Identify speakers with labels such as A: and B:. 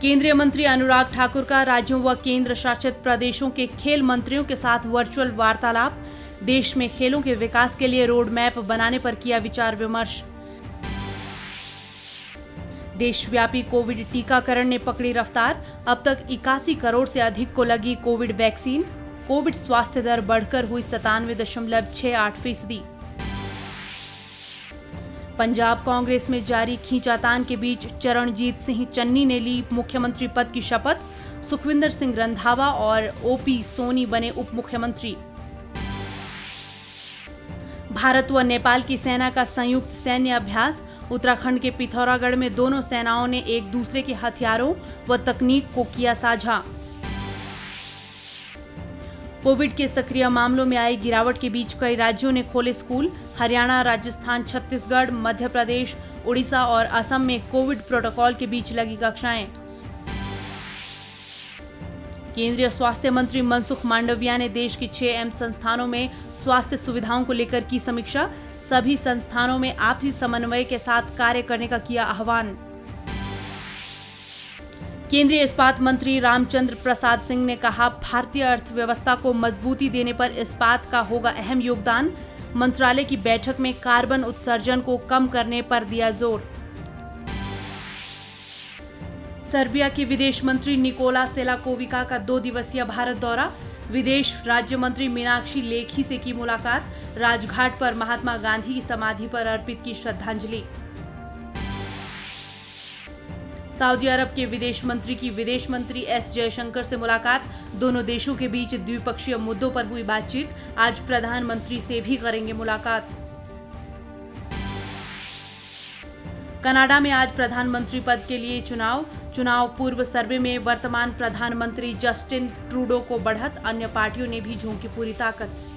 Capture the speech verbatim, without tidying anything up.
A: केंद्रीय मंत्री अनुराग ठाकुर का राज्यों व केंद्र शासित प्रदेशों के खेल मंत्रियों के साथ वर्चुअल वार्तालाप। देश में खेलों के विकास के लिए रोड मैप बनाने पर किया विचार विमर्श। देशव्यापी कोविड टीकाकरण ने पकड़ी रफ्तार। अब तक इक्यासी करोड़ से अधिक को लगी कोविड वैक्सीन। कोविड स्वास्थ्य दर बढ़कर हुई सतानवे दशमलव छह आठ फीसदी। पंजाब कांग्रेस में जारी खींचातान के बीच चरणजीत सिंह चन्नी ने ली मुख्यमंत्री पद की शपथ। सुखविंदर सिंह रंधावा और ओपी सोनी बने उप मुख्यमंत्री। भारत व नेपाल की सेना का संयुक्त सैन्य अभ्यास। उत्तराखंड के पिथौरागढ़ में दोनों सेनाओं ने एक दूसरे के हथियारों व तकनीक को किया साझा। कोविड के सक्रिय मामलों में आई गिरावट के बीच कई राज्यों ने खोले स्कूल। हरियाणा, राजस्थान, छत्तीसगढ़, मध्य प्रदेश, उड़ीसा और असम में कोविड प्रोटोकॉल के बीच लगी कक्षाएं। केंद्रीय स्वास्थ्य मंत्री मनसुख मांडविया ने देश के छह एम्स संस्थानों में स्वास्थ्य सुविधाओं को लेकर की समीक्षा। सभी संस्थानों में आपसी समन्वय के साथ कार्य करने का किया आह्वान। केंद्रीय इस्पात मंत्री रामचंद्र प्रसाद सिंह ने कहा, भारतीय अर्थव्यवस्था को मजबूती देने पर इस्पात का होगा अहम योगदान। मंत्रालय की बैठक में कार्बन उत्सर्जन को कम करने पर दिया जोर। सर्बिया के विदेश मंत्री निकोला सेलाकोविका का दो दिवसीय भारत दौरा। विदेश राज्य मंत्री मीनाक्षी लेखी से की मुलाकात। राजघाट पर महात्मा गांधी की समाधि पर अर्पित की श्रद्धांजलि। सऊदी अरब के विदेश मंत्री की विदेश मंत्री एस जयशंकर से मुलाकात। दोनों देशों के बीच द्विपक्षीय मुद्दों पर हुई बातचीत। आज प्रधानमंत्री से भी करेंगे मुलाकात। कनाडा में आज प्रधानमंत्री पद के लिए चुनाव। चुनाव पूर्व सर्वे में वर्तमान प्रधानमंत्री जस्टिन ट्रूडो को बढ़त। अन्य पार्टियों ने भी झोंकी पूरी ताकत।